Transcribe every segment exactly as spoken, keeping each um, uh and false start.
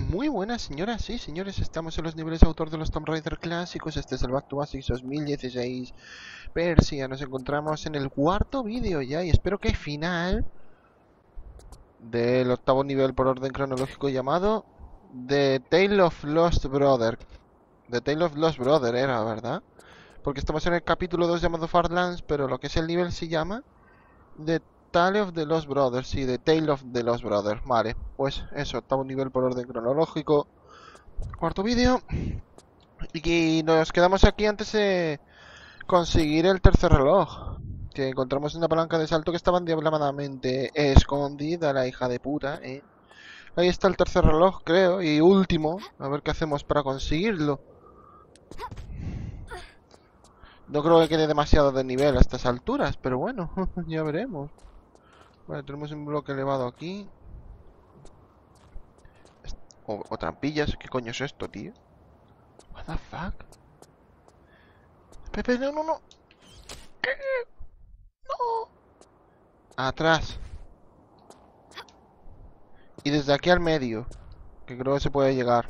Muy buenas señoras y señores, estamos en los niveles autor de los Tomb Raider clásicos. Este es el Back to Basics dos mil dieciséis Persia. Nos encontramos en el cuarto vídeo ya y espero que final del octavo nivel por orden cronológico llamado The Tale of Lost Brother. The Tale of Lost Brother era, ¿verdad? Porque estamos en el capítulo dos llamado Farlands, pero lo que es el nivel se llama The Tale of the Lost Brothers, sí, The Tale of the Lost Brothers. Vale, pues eso, octavo nivel por orden cronológico. Cuarto vídeo. Y nos quedamos aquí antes de conseguir el tercer reloj. Que encontramos una palanca de salto que estaba endiabladamente escondida, la hija de puta, ¿eh? Ahí está el tercer reloj, creo, y último. A ver qué hacemos para conseguirlo. No creo que quede demasiado de nivel a estas alturas, pero bueno, ya veremos. Vale, tenemos un bloque elevado aquí. O, o trampillas, ¿qué coño es esto, tío? What the fuck? Pepe, no, no, no. ¿Qué? No. Atrás. Y desde aquí al medio, que creo que se puede llegar.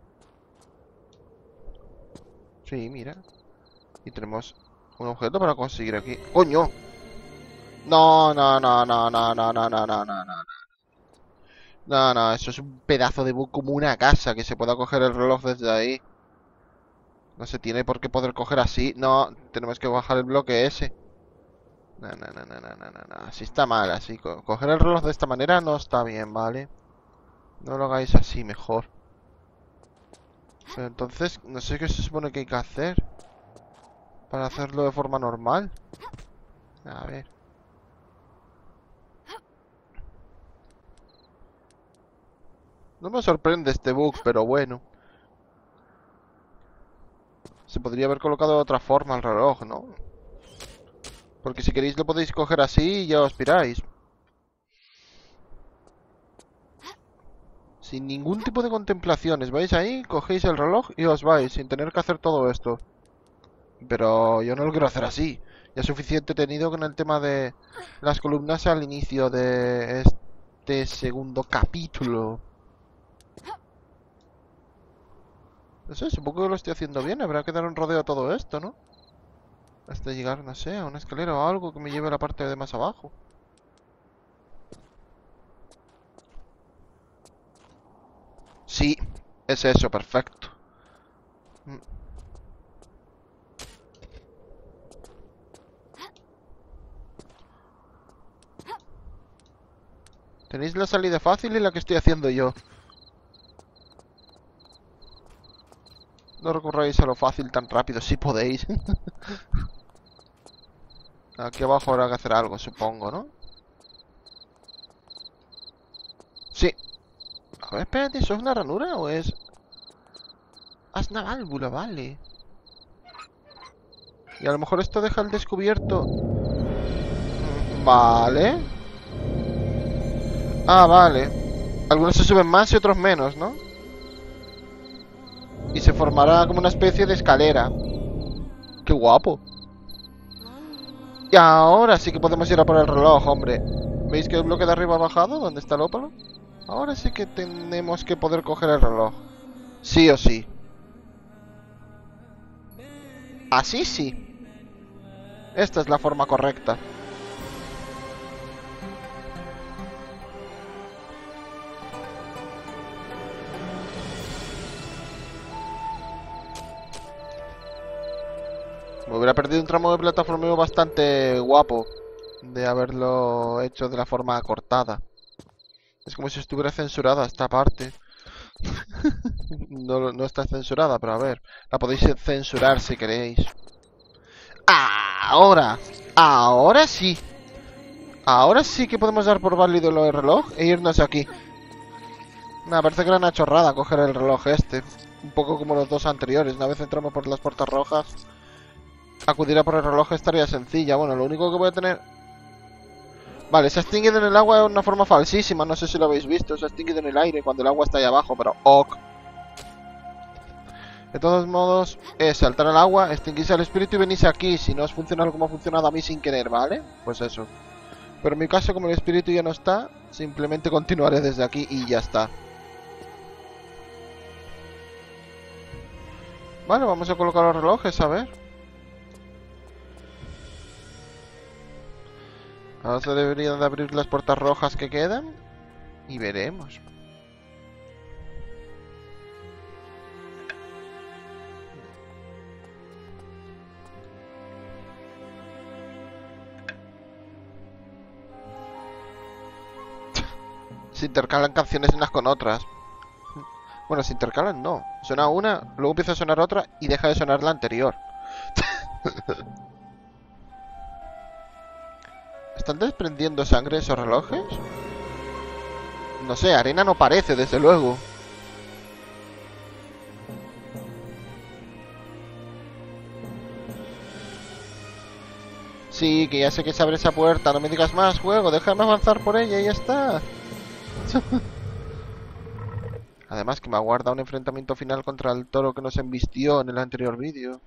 Sí, mira. Y tenemos un objeto para conseguir aquí. ¡Coño! No, no, no, no, no, no, no, no, no, no, no. No, no, eso es un pedazo de bug como una casa, que se pueda coger el reloj desde ahí. No se tiene por qué poder coger así. No, tenemos que bajar el bloque ese. No, no, no, no, no, no, no, no. Así está mal, así. Co- Coger el reloj de esta manera no está bien, ¿vale? No lo hagáis así, mejor. Pero entonces, no sé qué se supone que hay que hacer para hacerlo de forma normal. A ver. No me sorprende este bug, pero bueno. Se podría haber colocado de otra forma el reloj, ¿no? Porque si queréis lo podéis coger así y ya os piráis. Sin ningún tipo de contemplaciones. Vais ahí, cogéis el reloj y os vais, sin tener que hacer todo esto. Pero yo no lo quiero hacer así. Ya es suficiente tenido con el tema de las columnas al inicio de este segundo capítulo. No sé, supongo que lo estoy haciendo bien. Habrá que dar un rodeo a todo esto, ¿no? Hasta llegar, no sé, a una escalera o algo que me lleve a la parte de más abajo. Sí, es eso, perfecto. Mm. Tenéis la salida fácil y la que estoy haciendo yo. No recurráis a lo fácil tan rápido, si podéis. Aquí abajo habrá que hacer algo, supongo, ¿no? Sí. A ver, espérate, ¿eso es una ranura o es...? Ah, es una válvula, vale. Y a lo mejor esto deja al descubierto... Mm, vale. Ah, vale. Algunos se suben más y otros menos, ¿no? Y se formará como una especie de escalera. ¡Qué guapo! Y ahora sí que podemos ir a por el reloj, hombre. ¿Veis que el bloque de arriba ha bajado? ¿Dónde está el ópalo? Ahora sí que tenemos que poder coger el reloj. Sí o sí. Así sí. Esta es la forma correcta. Me hubiera perdido un tramo de plataformeo bastante guapo de haberlo hecho de la forma cortada. Es como si estuviera censurada esta parte. No, no está censurada, pero a ver. La podéis censurar si queréis. Ahora. Ahora sí. Ahora sí que podemos dar por válido lo del reloj e irnos aquí. Me parece que era una chorrada coger el reloj este. Un poco como los dos anteriores. Una vez entramos por las puertas rojas, acudir a por el reloj estaría sencilla. Bueno, lo único que voy a tener... Vale, se ha extinguido en el agua de una forma falsísima. No sé si lo habéis visto. Se ha extinguido en el aire cuando el agua está ahí abajo, pero ok. De todos modos, es saltar al agua, extinguirse al espíritu y venirse aquí. Si no os funciona como ha funcionado a mí sin querer, ¿vale? Pues eso. Pero en mi caso, como el espíritu ya no está, simplemente continuaré desde aquí y ya está. Vale, vamos a colocar los relojes, a ver. Ahora se deberían de abrir las puertas rojas que quedan. Y veremos. Se intercalan canciones unas con otras. Bueno, se intercalan no. Suena una, luego empieza a sonar otra y deja de sonar la anterior. ¿Están desprendiendo sangre esos relojes? No sé, arena no parece, desde luego. Sí, que ya sé que se abre esa puerta. No me digas más, juego. Déjame avanzar por ella y ya está. Además que me aguarda un enfrentamiento final contra el toro que nos embistió en el anterior vídeo.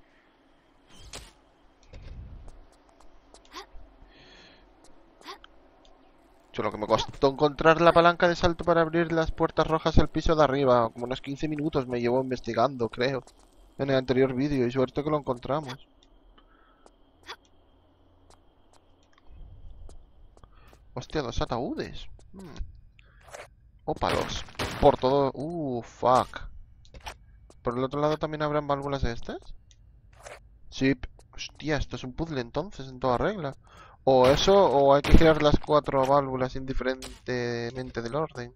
Lo que me costó encontrar la palanca de salto para abrir las puertas rojas al piso de arriba. Como unos quince minutos me llevó investigando, creo, en el anterior vídeo, y suerte que lo encontramos. Hostia, dos ataúdes. Hmm. Ópalos. Por todo... Uh, fuck. ¿Por el otro lado también habrán válvulas de estas? Sí. Hostia, esto es un puzzle entonces, en toda regla. O eso, o hay que girar las cuatro válvulas indiferentemente del orden.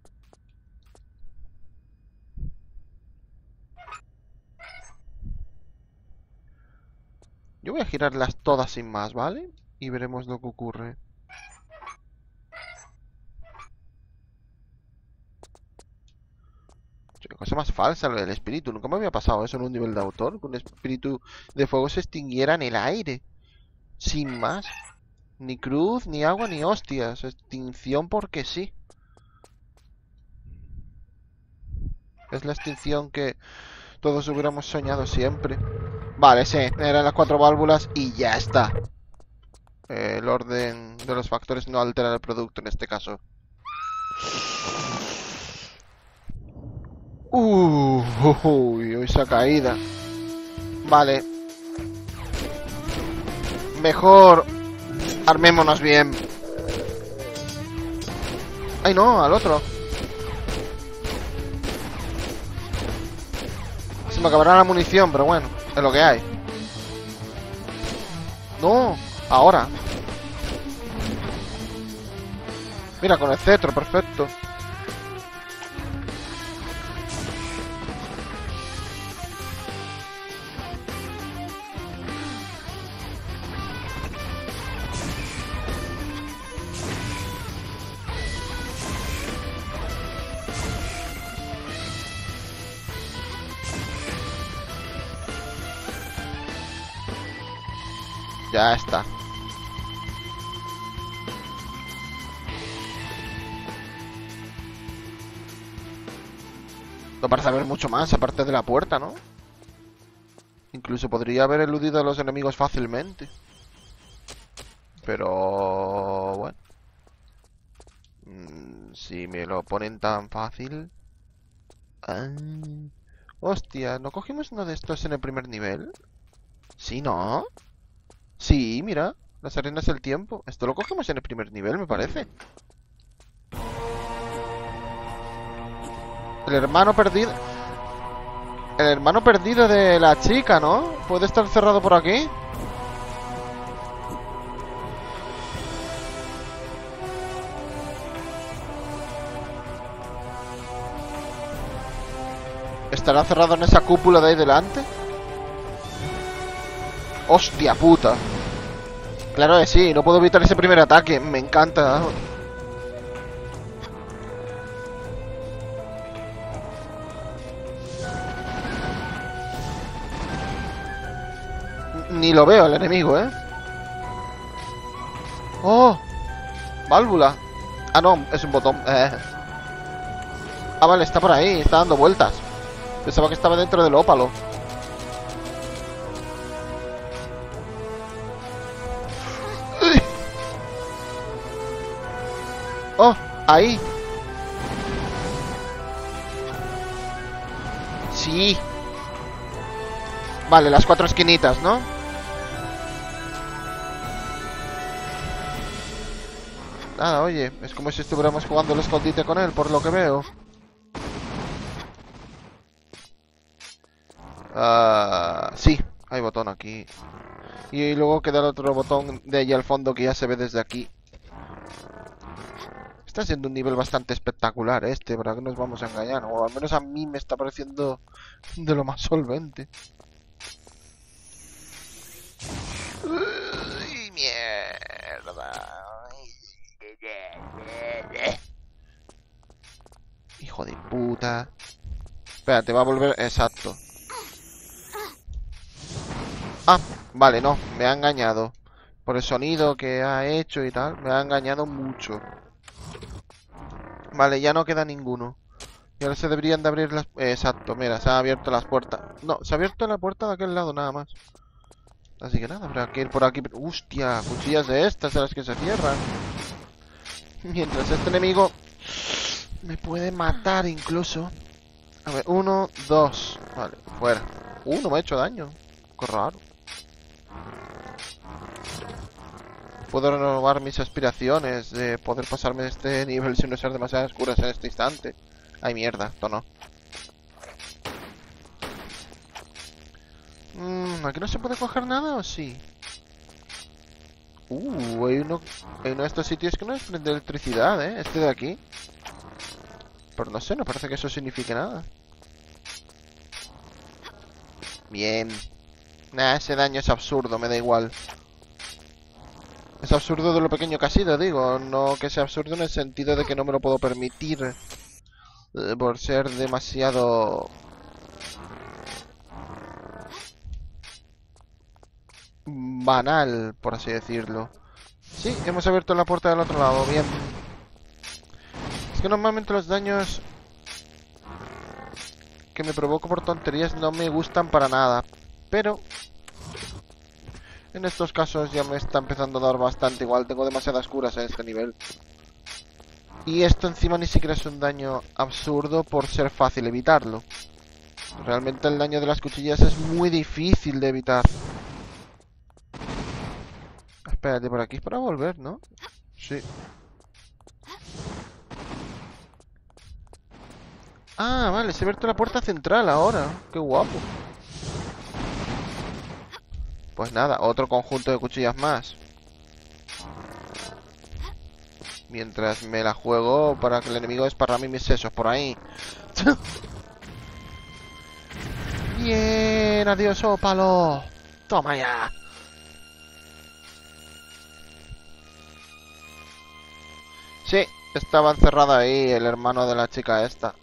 Yo voy a girarlas todas sin más, ¿vale? Y veremos lo que ocurre. Qué cosa más falsa lo del espíritu. Nunca me había pasado eso en un nivel de autor. Que un espíritu de fuego se extinguiera en el aire. Sin más. Ni cruz, ni agua, ni hostias. Extinción porque sí. Es la extinción que todos hubiéramos soñado siempre. Vale, sí. Eran las cuatro válvulas y ya está. Eh, el orden de los factores no altera el producto en este caso. Uh, uy, uy, esa caída. Vale. Mejor armémonos bien. Ay, no, al otro. Se me acabará la munición, pero bueno, es lo que hay. No, ahora. Mira, con el cetro, perfecto. Ya está. No parece haber mucho más aparte de la puerta, ¿no? Incluso podría haber eludido a los enemigos fácilmente. Pero... bueno. Mm, si me lo ponen tan fácil... Ah, hostia, ¿no cogimos uno de estos en el primer nivel? Sí, ¿no? Sí, mira, las arenas del tiempo. Esto lo cogemos en el primer nivel, me parece. El hermano perdido... El hermano perdido de la chica, ¿no? ¿Puede estar cerrado por aquí? ¿Estará cerrado en esa cúpula de ahí delante? ¡Hostia puta! Claro que sí, no puedo evitar ese primer ataque. Me encanta. Ni lo veo al enemigo, ¿eh? ¡Oh! Válvula. Ah, no, es un botón. Eh. Ah, vale, está por ahí, está dando vueltas. Pensaba que estaba dentro del ópalo. ¡Oh! Ahí. Sí. Vale, las cuatro esquinitas, ¿no? Nada, oye, es como si estuviéramos jugando el escondite con él, por lo que veo. Ah, sí, hay botón aquí. Y luego queda el otro botón de ahí al fondo que ya se ve desde aquí. Está siendo un nivel bastante espectacular este, ¿para qué nos vamos a engañar? O al menos a mí me está pareciendo de lo más solvente. Uy, mierda. Hijo de puta. Espérate, va a volver... Exacto. Ah, vale, no, me ha engañado. Por el sonido que ha hecho y tal, me ha engañado mucho. Vale, ya no queda ninguno. Y ahora se deberían de abrir las... eh, exacto, mira, se han abierto las puertas. No, se ha abierto la puerta de aquel lado nada más. Así que nada, habrá que ir por aquí. Hostia, cuchillas de estas, de las que se cierran. Mientras este enemigo me puede matar incluso. A ver, uno, dos. Vale, fuera. Uh, no me ha hecho daño. Qué raro. Puedo renovar mis aspiraciones de poder pasarme este nivel sin usar demasiadas curas en este instante. Ay, mierda, esto no. Mmm, ¿aquí no se puede coger nada o sí? Uh, hay uno, hay uno de estos sitios que no desprende electricidad, ¿eh? Este de aquí. Pero no sé, no parece que eso signifique nada. Bien. Nah, ese daño es absurdo, me da igual. Es absurdo de lo pequeño que ha sido, digo. No que sea absurdo en el sentido de que no me lo puedo permitir. Eh, por ser demasiado... banal, por así decirlo. Sí, hemos abierto la puerta del otro lado, bien. Es que normalmente los daños que me provoco por tonterías no me gustan para nada. Pero en estos casos ya me está empezando a dar bastante igual. Tengo demasiadas curas en este nivel. Y esto encima ni siquiera es un daño absurdo por ser fácil evitarlo. Realmente el daño de las cuchillas es muy difícil de evitar. Espérate, por aquí es para volver, ¿no? Sí. Ah, vale, se ha abierto la puerta central ahora. Qué guapo. Pues nada, otro conjunto de cuchillas más. Mientras me la juego para que el enemigo desparrame mis sesos por ahí. Bien, adiós, ópalo. Toma ya. Sí, estaba encerrado ahí el hermano de la chica esta.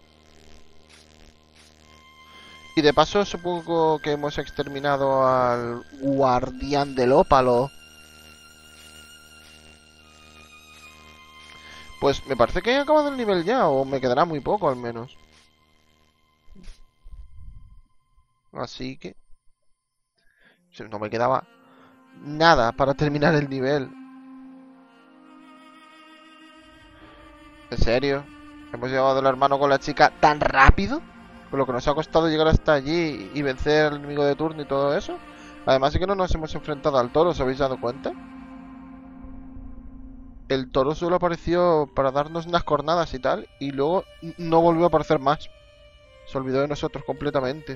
Y de paso supongo que hemos exterminado al guardián del ópalo. Pues me parece que he acabado el nivel ya, o me quedará muy poco al menos. Así que... no me quedaba nada para terminar el nivel. ¿En serio? ¿Hemos llevado al hermano con la chica tan rápido? Con lo que nos ha costado llegar hasta allí y vencer al enemigo de turno y todo eso. Además de que no nos hemos enfrentado al toro, ¿os habéis dado cuenta? El toro solo apareció para darnos unas cornadas y tal, y luego no volvió a aparecer más. Se olvidó de nosotros completamente.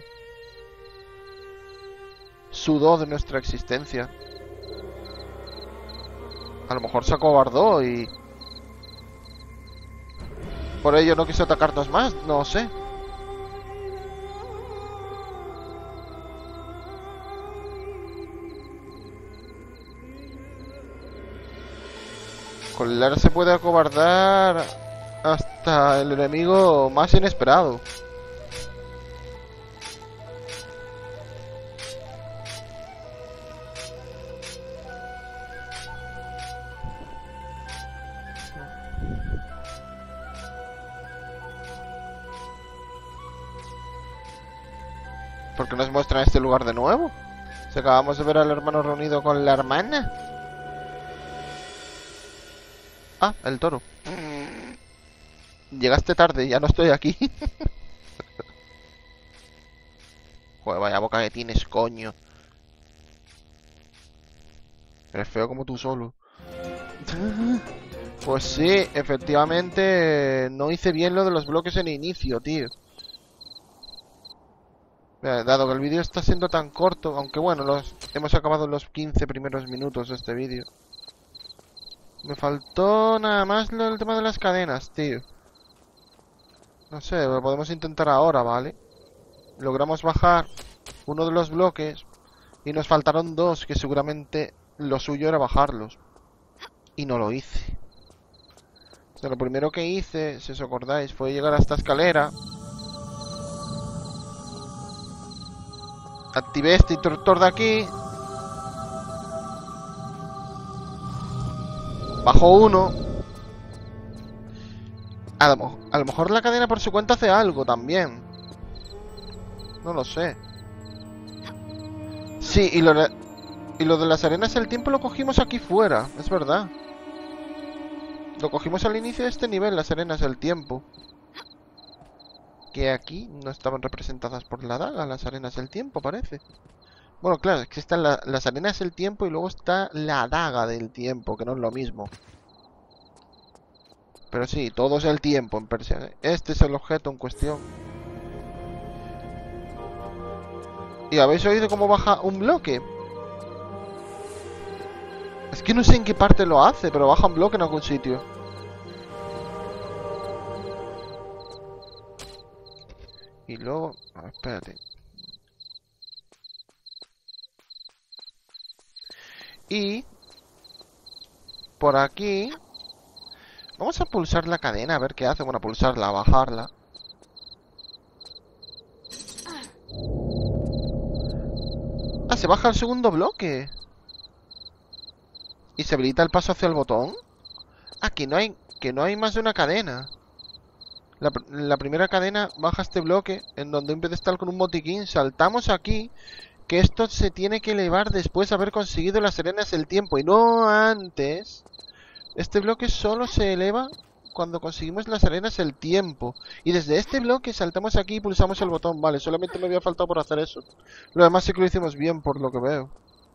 Sudó de nuestra existencia. A lo mejor se acobardó y... por ello no quiso atacarnos más, no sé. Con el ar se puede acobardar hasta el enemigo más inesperado. ¿Por qué nos muestran este lugar de nuevo? Si acabamos de ver al hermano reunido con la hermana. Ah, el toro. Llegaste tarde, ya no estoy aquí. Joder, vaya boca que tienes, coño. Eres feo como tú solo. Pues sí, efectivamente no hice bien lo de los bloques en inicio, tío. Dado que el vídeo está siendo tan corto, aunque bueno, los, hemos acabado los quince primeros minutos de este vídeo. Me faltó nada más lo del tema de las cadenas, tío. No sé, lo podemos intentar ahora, ¿vale? Logramos bajar uno de los bloques y nos faltaron dos, que seguramente lo suyo era bajarlos. Y no lo hice. O sea, lo primero que hice, si os acordáis, fue llegar a esta escalera. Activé este interruptor de aquí. Bajo uno. A lo, a lo mejor la cadena por su cuenta hace algo también. No lo sé. Sí, y lo, y lo de las arenas del tiempo lo cogimos aquí fuera. Es verdad. Lo cogimos al inicio de este nivel, las arenas del tiempo. Que aquí no estaban representadas por la daga, las arenas del tiempo, parece. Bueno, claro, es que están la, las arenas del tiempo y luego está la daga del tiempo, que no es lo mismo. Pero sí, todo es el tiempo en persia. Este es el objeto en cuestión. ¿Y habéis oído cómo baja un bloque? Es que no sé en qué parte lo hace, pero baja un bloque en algún sitio. Y luego... A ver, espérate. Y... por aquí... Vamos a pulsar la cadena, a ver qué hace. Bueno, pulsarla, bajarla. Ah, se baja el segundo bloque. ¿Y se habilita el paso hacia el botón? Ah, que no hay, que no hay más de una cadena. La, la primera cadena baja este bloque, en donde en vez de estar con un botiquín, saltamos aquí, que esto se tiene que elevar después de haber conseguido las arenas del tiempo, y no antes. Este bloque solo se eleva cuando conseguimos las arenas del tiempo. Y desde este bloque saltamos aquí y pulsamos el botón. Vale, solamente me había faltado por hacer eso. Lo demás sí que lo hicimos bien, por lo que veo.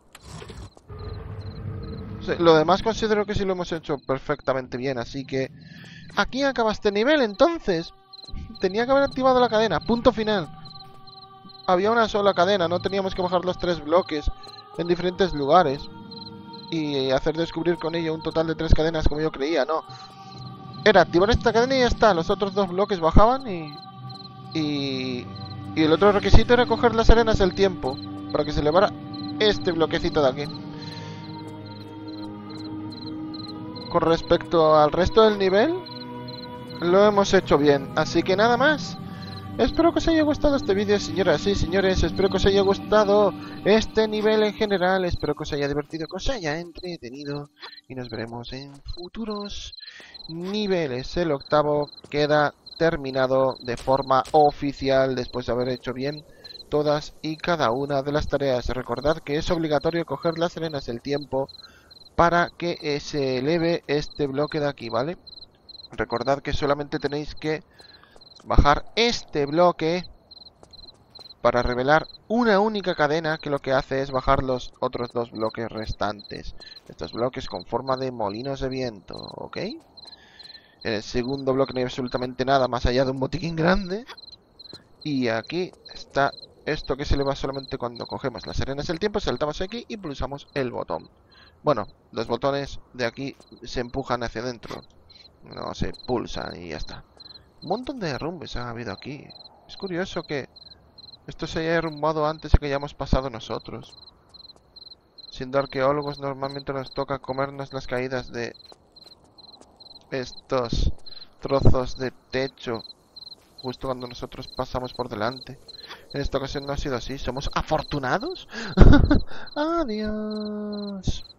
Lo demás considero que sí lo hemos hecho perfectamente bien, así que... Aquí acaba este nivel, entonces. Tenía que haber activado la cadena, punto final. Había una sola cadena, no teníamos que bajar los tres bloques en diferentes lugares y hacer descubrir con ello un total de tres cadenas como yo creía, no. Era activar esta cadena y ya está, los otros dos bloques bajaban y... Y, y el otro requisito era coger las arenas del tiempo para que se elevara este bloquecito de aquí. Con respecto al resto del nivel, lo hemos hecho bien. Así que nada más. Espero que os haya gustado este vídeo, señoras y señores. Espero que os haya gustado este nivel en general. Espero que os haya divertido, que os haya entretenido. Y nos veremos en futuros niveles. El octavo queda terminado de forma oficial después de haber hecho bien todas y cada una de las tareas. Recordad que es obligatorio coger las arenas del tiempo para que eh, se eleve este bloque de aquí, ¿vale? Recordad que solamente tenéis que bajar este bloque para revelar una única cadena que lo que hace es bajar los otros dos bloques restantes. Estos bloques con forma de molinos de viento, ¿ok? En el segundo bloque no hay absolutamente nada más allá de un botiquín grande. Y aquí está esto que se eleva solamente cuando cogemos las arenas del tiempo, saltamos aquí y pulsamos el botón. Bueno, los botones de aquí se empujan hacia adentro. No, se pulsan y ya está. Un montón de derrumbes ha habido aquí. Es curioso que esto se haya derrumbado antes de que hayamos pasado nosotros. Siendo arqueólogos, normalmente nos toca comernos las caídas de estos trozos de techo justo cuando nosotros pasamos por delante. En esta ocasión no ha sido así. ¿Somos afortunados? Adiós.